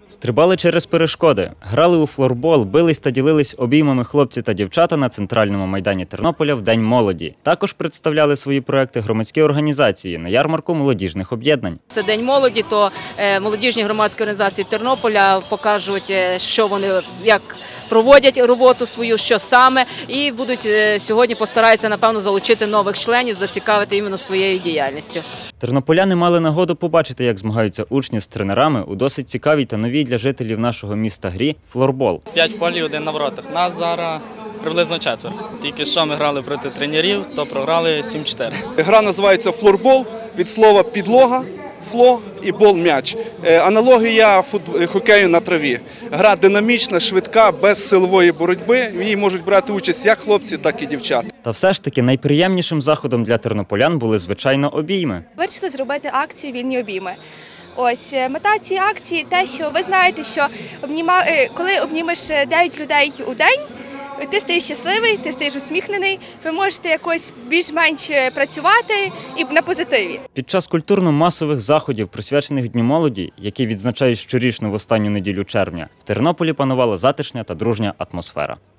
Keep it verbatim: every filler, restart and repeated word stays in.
Стрибали через перешкоди, грали у флорбол, бились та ділились обіймами хлопці та дівчата на центральному майдані Тернополя в День молоді. Також представляли свої проекти громадські організації на ярмарку молодіжних об'єднань. Це День молоді, то молодіжні громадські організації Тернополя покажуть, що вони, як проводять роботу свою, що саме, і будуть сьогодні постараються, напевно, залучити нових членів, зацікавити іменно своєю діяльністю. Тернополяни мали нагоду побачити, як змагаються учні з тренерами у досить цікавій та новій для жителів нашого міста грі – флорбол. П'ять в полі, один на воротах. Нас зараз приблизно четверо. Тільки що ми грали проти тренерів, то програли сім чотири. Гра називається флорбол, від слова підлога, фло і бол – м'яч. Аналогія хокею на траві. Гра динамічна, швидка, без силової боротьби. В ній можуть брати участь як хлопці, так і дівчата. Та все ж таки найприємнішим заходом для тернополян були, звичайно, обійми. Вирішили зробити акцію «Вільні обійми». Ось, мета цієї акції – те, що ви знаєте, що обніма... коли обнімеш дев'ять людей у день, ти стаєш щасливий, ти стаєш усміхнений, ви можете якось більш-менш працювати і на позитиві. Під час культурно-масових заходів, присвячених Дню молоді, які відзначають щорічно в останню неділю червня, в Тернополі панувала затишна та дружня атмосфера.